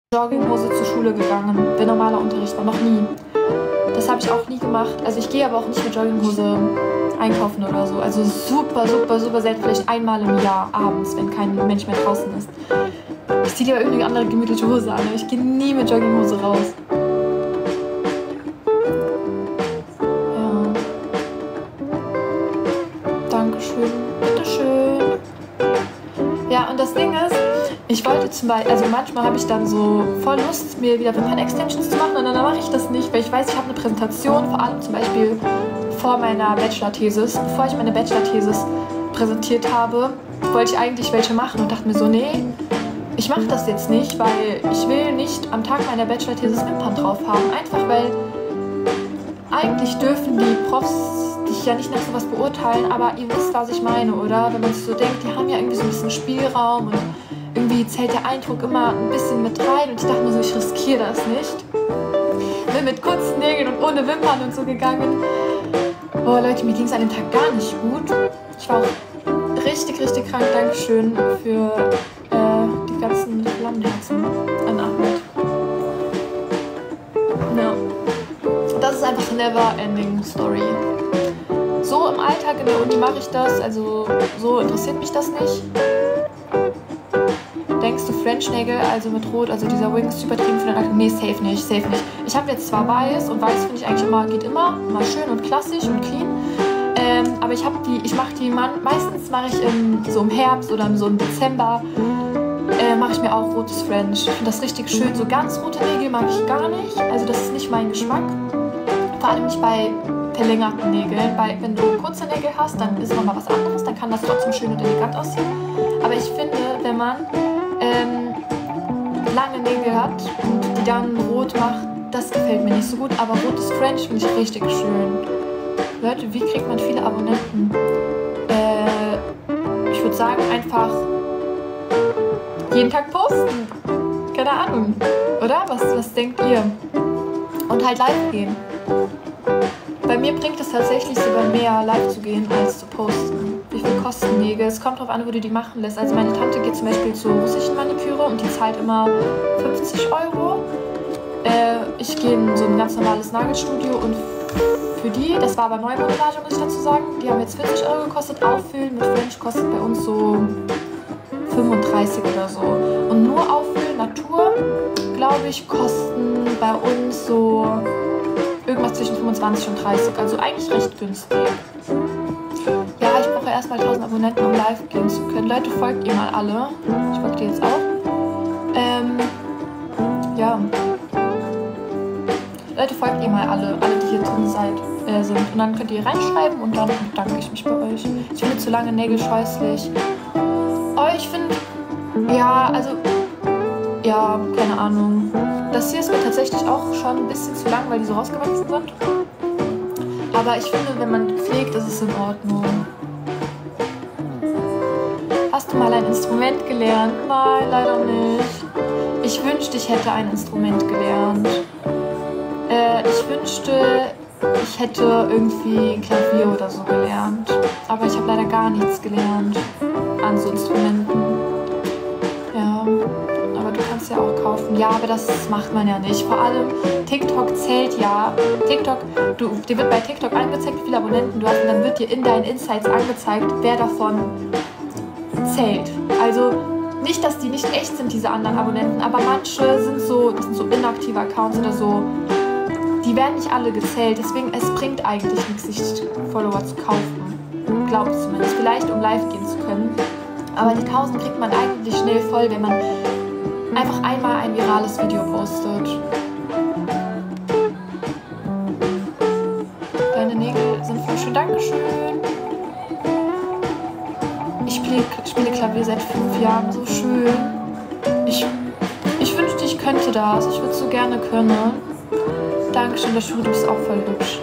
Jogginghose zur Schule gegangen, wenn normaler Unterricht war, noch nie. Das habe ich auch nie gemacht. Also ich gehe aber auch nicht mit Jogginghose einkaufen oder so. Also super, super, super selten, vielleicht einmal im Jahr abends, wenn kein Mensch mehr draußen ist. Ich ziehe lieber irgendeine andere gemütliche Hose an, aber ich gehe nie mit Jogginghose raus. Ja. Dankeschön. Bitteschön. Ja, und das Ding ist, ich wollte zum Beispiel, also manchmal habe ich dann so voll Lust, mir wieder Wimpern-Extensions zu machen und dann mache ich das nicht, weil ich weiß, ich habe eine Präsentation, vor allem zum Beispiel vor meiner Bachelor-Thesis. Bevor ich meine Bachelor-Thesis präsentiert habe, wollte ich eigentlich welche machen und dachte mir so, nee, ich mache das jetzt nicht, weil ich will nicht am Tag meiner Bachelor-Thesis Wimpern drauf haben. Einfach weil eigentlich dürfen die Profs dich ja nicht nach sowas beurteilen, aber ihr wisst, was ich meine, oder? Wenn man sich so denkt, die haben ja irgendwie so ein bisschen Spielraum und irgendwie zählt der Eindruck immer ein bisschen mit rein und ich dachte mir so, ich riskiere das nicht. Bin mit kurzen Nägeln und ohne Wimpern und so gegangen. Boah Leute, mir ging es an dem Tag gar nicht gut. Ich war auch richtig, richtig krank. Dankeschön für die ganzen Flammenherzen an Ahmed. Ja. Das ist einfach eine never-ending Story. So im Alltag in der Uni mache ich das, also so interessiert mich das nicht. Denkst du French-Nägel, also mit Rot, also dieser Wing ist übertrieben für den Alltag? Nee, safe nicht, safe nicht. Ich habe jetzt zwar weiß und weiß finde ich eigentlich immer, geht immer schön und klassisch und clean. Aber ich mache die meistens mache ich so im Herbst oder so im Dezember mache ich mir auch rotes French. Ich finde das richtig schön. So ganz rote Nägel mag ich gar nicht, also das ist nicht mein Geschmack. Vor allem nicht bei verlängerten Nägeln, weil wenn du kurze Nägel hast, dann ist nochmal was anderes, dann kann das trotzdem schön und elegant aussehen. Aber ich finde, wenn man lange Nägel hat und die dann rot macht, das gefällt mir nicht so gut, aber rotes French finde ich richtig schön. Leute, wie kriegt man viele Abonnenten? Ich würde sagen, einfach jeden Tag posten. Keine Ahnung, oder? Was denkt ihr? Und halt live gehen. Bei mir bringt es tatsächlich sogar mehr, live zu gehen, als zu posten. Wie viel kosten Nägel? Es kommt drauf an, wo du die machen lässt. Also meine Tante geht zum Beispiel zur russischen Maniküre und die zahlt immer 50 €. Ich gehe in so ein ganz normales Nagelstudio und für die, das war aber Neumontage, muss ich dazu sagen, die haben jetzt 40 € gekostet. Auffüllen mit French kostet bei uns so 35 oder so. Und nur Auffüllen, Natur, glaube ich, kosten bei uns so irgendwas zwischen 25 und 30, also eigentlich recht günstig. Ja, ich brauche erstmal 1000 Abonnenten, um live gehen zu können. Leute, folgt ihr mal alle. Ich folge dir jetzt auch. Ja. Leute, folgt ihr mal alle die hier drin sind. Und dann könnt ihr reinschreiben und dann bedanke ich mich bei euch. Ich finde zu lange Nägel scheußlich. Oh, ich finde, ja, also, ja, keine Ahnung. Das hier ist mir tatsächlich auch schon ein bisschen zu lang, weil die so rausgewachsen sind. Aber ich finde, wenn man pflegt, ist es in Ordnung. Hast du mal ein Instrument gelernt? Nein, leider nicht. Ich wünschte, ich hätte ein Instrument gelernt. Ich wünschte, ich hätte irgendwie Klavier oder so gelernt. Aber ich habe leider gar nichts gelernt an so Instrumenten. Ja, aber du kannst ja auch kaufen. Ja, aber das macht man ja nicht. Vor allem TikTok zählt ja. Dir wird bei TikTok angezeigt, wie viele Abonnenten du hast und dann wird dir in deinen Insights angezeigt, wer davon zählt. Also nicht, dass die nicht echt sind, diese anderen Abonnenten, aber manche sind so inaktive Accounts oder so. Die werden nicht alle gezählt, deswegen es bringt eigentlich nichts, sich Follower zu kaufen. Glaube ich zumindest. Vielleicht, um live gehen zu können. Aber die 1000 kriegt man eigentlich schnell voll, wenn man einfach einmal ein virales Video postet. Deine Nägel sind voll schön. Dankeschön. Ich spiele Klavier seit 5 Jahren. So schön. Ich wünschte, ich könnte das. Ich würde es so gerne können. Dankeschön, der Schuh, du bist auch voll hübsch.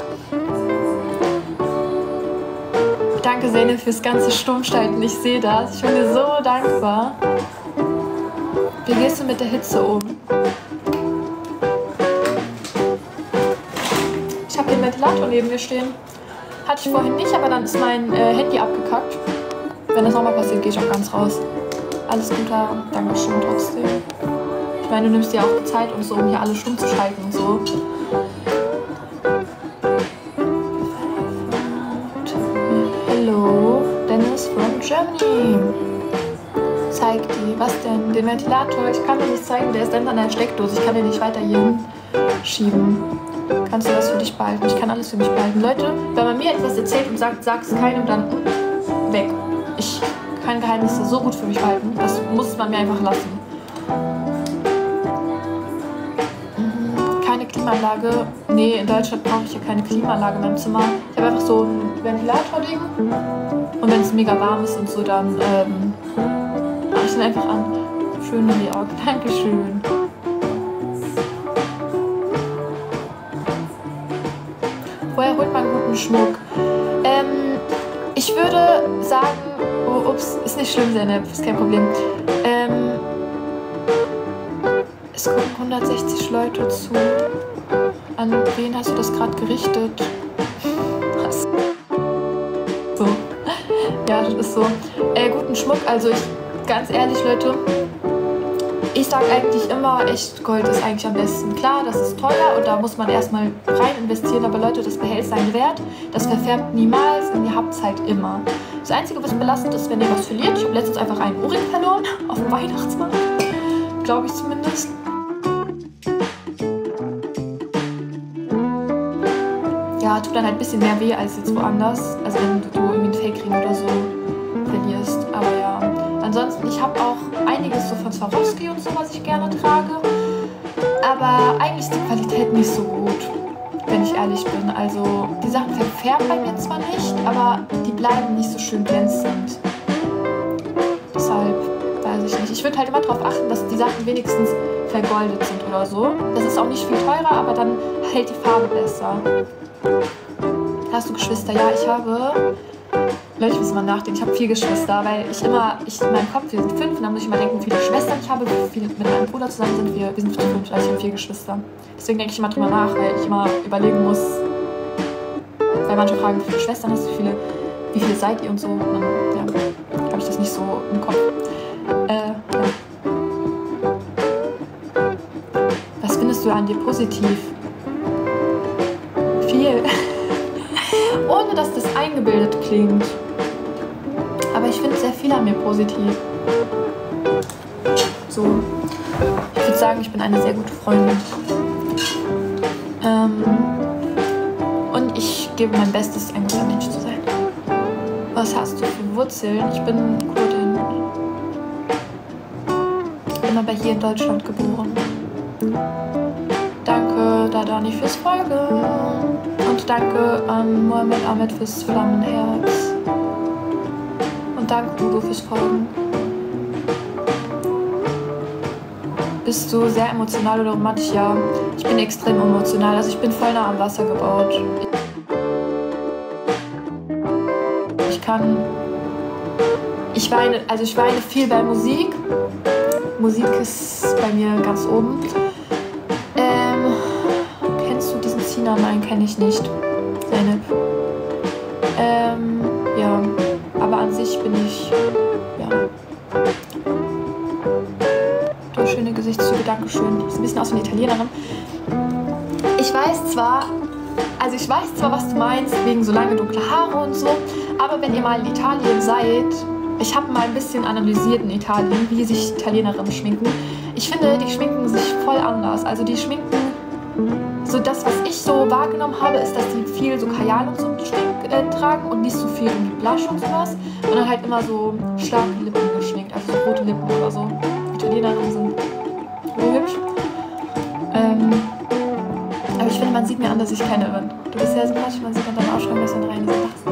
Danke, Sene, fürs ganze Stummschalten. Ich sehe das. Ich bin dir so dankbar. Wie gehst du mit der Hitze um? Ich habe den Ventilator neben mir stehen. Hatte ich vorhin nicht, aber dann ist mein Handy abgekackt. Wenn das nochmal passiert, gehe ich auch ganz raus. Alles Gute, Dankeschön trotzdem. meine, du nimmst dir auch die Zeit und so, um hier alles stumm zu schalten und so. Hello, Dennis from Germany. Zeig die, was denn? Den Ventilator, ich kann dir nicht zeigen, der ist dann an der Steckdose. Ich kann den nicht weiter hier hinschieben. Kannst du das für dich behalten? Ich kann alles für mich behalten. Leute, wenn man mir etwas erzählt und sagt, sag es keinem, dann weg. Ich kann Geheimnisse so gut für mich behalten. Das muss man mir einfach lassen. Keine Klimaanlage. Nee, in Deutschland brauche ich ja keine Klimaanlage in meinem Zimmer. Ich habe einfach so ein Ventilator-Ding. Und wenn es mega warm ist und so, dann mache ich den einfach an. Schön, Georg. Dankeschön. Woher holt man guten Schmuck? Ich würde sagen, oh, ups, ist nicht schlimm, Zeynep, ist kein Problem. Es gucken 160 Leute zu. An wen hast du das gerade gerichtet? Was? So. Ja, das ist so. Guten Schmuck, also ganz ehrlich, Leute, ich sage eigentlich immer, Echtgold ist eigentlich am besten. Klar, das ist teuer und da muss man erstmal rein investieren, aber Leute, das behält seinen Wert, das verfärbt niemals und ihr habt es halt immer. Das Einzige, was belastend ist, wenn ihr was verliert, ich habe letztens einfach einen Ohrring verloren, auf dem Weihnachtsmarkt, glaube ich zumindest. Ja, tut dann halt ein bisschen mehr weh als jetzt woanders, also wenn du irgendwie einen Fake-Ring oder so verlierst, aber ja. Ansonsten, ich habe auch einiges so von Swarovski und so, was ich gerne trage. Aber eigentlich ist die Qualität nicht so gut, wenn ich ehrlich bin. Also die Sachen verfärben bei mir zwar nicht, aber die bleiben nicht so schön glänzend. Deshalb weiß ich nicht. Ich würde halt immer darauf achten, dass die Sachen wenigstens vergoldet sind oder so. Das ist auch nicht viel teurer, aber dann hält die Farbe besser. Hast du Geschwister? Ja, ich habe... Leute, ich muss mal nachdenken. Ich habe 4 Geschwister, weil in meinem Kopf, wir sind 5 und dann muss ich mal denken, wie viele Schwestern ich habe, wie viele mit meinem Bruder zusammen sind. Wir sind 5, also ich habe 4 Geschwister. Deswegen denke ich immer drüber nach, weil ich immer überlegen muss, weil manche fragen, wie viele Schwestern hast du, wie viele seid ihr und so. Und dann, ja, habe ich das nicht so im Kopf. Ja. Was findest du an dir positiv? Viel. Ohne dass das eingebildet klingt. Aber ich finde sehr viel an mir positiv. So. Ich würde sagen, ich bin eine sehr gute Freundin. Und ich gebe mein Bestes, ein guter Mensch zu sein. Was hast du für Wurzeln? Ich bin Kurdin. Ich bin aber hier in Deutschland geboren. Danke, Dadani, fürs Folgen. Und danke an Mohammed Ahmed fürs Flammenherz. Und danke, Udo, fürs Folgen. Bist du sehr emotional oder romantisch? Ja, ich bin extrem emotional. Also ich bin voll nah am Wasser gebaut. Ich weine viel bei Musik. Musik ist bei mir ganz oben. Kennst du diesen Zina? Nein, kenne ich nicht. Zeynep. Ja, aber an sich bin ich, ja. Du schöne Gesichtszüge, Dankeschön. Ist ein bisschen aus wie eine Italienerin. Ich weiß zwar, was du meinst, wegen so lange dunkle Haare und so, aber wenn ihr mal in Italien seid, ich habe mal ein bisschen analysiert in Italien, wie sich Italienerinnen schminken. Ich finde, die schminken sich voll anders. Also die schminken, so das, was ich so wahrgenommen habe, ist, dass die viel so Kajal und so tragen und nicht so viel irgendwie Blush und sowas. Und dann halt immer so starke Lippen geschminkt, also so rote Lippen oder so. Italienerinnen sind so hübsch. Aber ich finde, man sieht mir an, dass ich keine bin. Du bist sehr sympathisch, man sieht an deinem Ausschreiben, dass du rein sagst.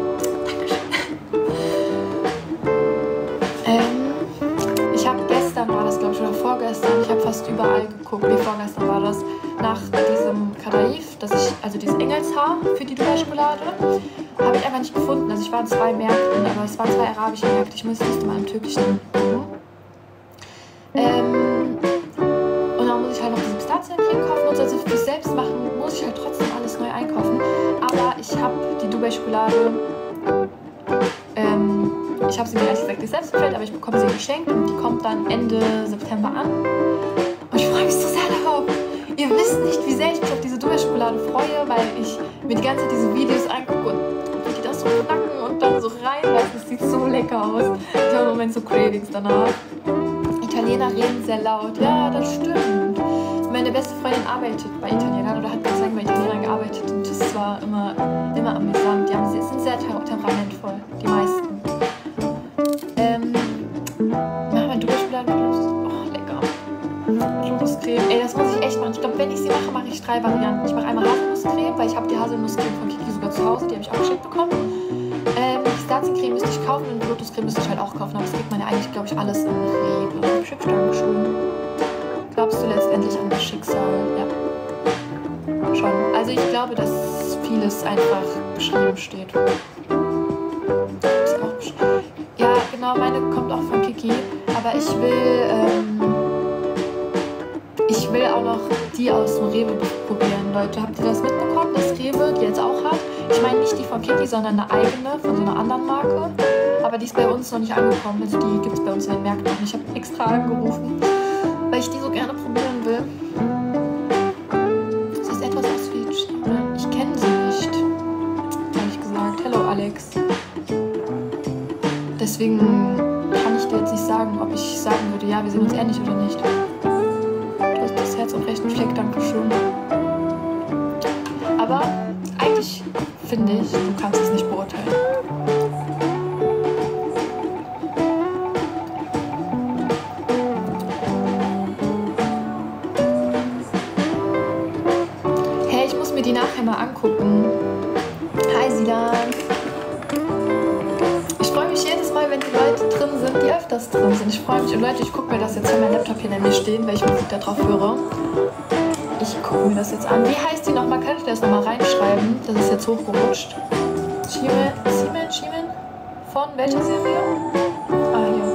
Ich habe gestern, war das glaube ich, oder vorgestern, ich habe fast überall geguckt, wie vorgestern war das, nach diesem Kadaif, also dieses Engelshaar für die Dubai-Schokolade, habe ich einfach nicht gefunden. Also ich war in 2 Märkten, aber es waren 2 arabische Märkte, ich muss nicht mal im türkischen gucken. Und dann muss ich halt noch diese Pistaziencreme kaufen und so. Also fürs Selbstmachen muss ich halt trotzdem alles neu einkaufen. Aber ich habe die Dubai-Schokolade, ich habe sie mir ehrlich gesagt nicht selbst bestellt, aber ich bekomme sie geschenkt und die kommt dann Ende September an. Und gerade freue, weil ich mir die ganze Zeit diese Videos angucke und wie die das so knacken und dann so reinlassen. Das sieht so lecker aus. Ich habe im Moment so Cravings danach. Italiener reden sehr laut. Ja, das stimmt. Meine beste Freundin arbeitet bei Italienern oder hat ganz lange bei Italienern gearbeitet und das war immer amüsant. Die sind sehr temperamentvoll, die meisten. Machen wir Duschblatt mit Lotus. Oh, lecker. Lotuscreme. Ey, das muss ich echt machen. Ich glaube, wenn ich sie mache, mache ich 3 Varianten. Ich mache einmal Haselnusscreme, weil ich habe die Haselnusscreme von Kiki sogar zu Hause. Die habe ich auch geschenkt bekommen. Die Pistaziencreme müsste ich kaufen und die Lotuscreme müsste ich halt auch kaufen. Aber das kriegt man ja eigentlich, glaube ich, alles in Rewe. Schick, Dankeschön. Glaubst du letztendlich an das Schicksal? Ja. Schon. Also ich glaube, dass vieles einfach beschrieben steht. Ist auch beschrieben. Ja, genau, meine kommt auch von Kiki. Aber ich will auch noch die aus dem Rewe probieren, Leute. Habt ihr das mitbekommen, dass Rewe die jetzt auch hat? Ich meine nicht die von Kiki, sondern eine eigene von so einer anderen Marke. Aber die ist bei uns noch nicht angekommen. Also die gibt es bei uns in den Märkten noch nicht. Ich habe extra angerufen, weil ich die so gerne probieren will. Sie ist etwas aus wie ich kenne sie nicht, ehrlich gesagt. Hello Alex. Deswegen kann ich dir jetzt nicht sagen, ob ich sagen würde, ja, wir sehen uns ähnlich oder nicht. Du hast das Herz und rechten Fleck, Dankeschön. Aber eigentlich finde ich, du kannst es nicht beurteilen. Hey, ich muss mir die nachher mal angucken. Hi Silan. Ich freue mich jedes Mal, wenn die Leute drin sind, die öfters drin sind. Ich freue mich. Und Leute, ich gucke mir das jetzt an meinem Laptop hier nämlich stehen, weil ich Musik da drauf höre. Ich gucke mir das jetzt an. Wie heißt die nochmal? Kann ich das nochmal reinschreiben? Das ist jetzt hochgerutscht. Chiemen? Von welcher Serie? Ah, hier.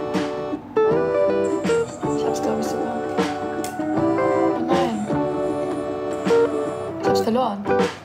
Ich hab's, glaube ich, sogar. Oh nein. Ich hab's verloren.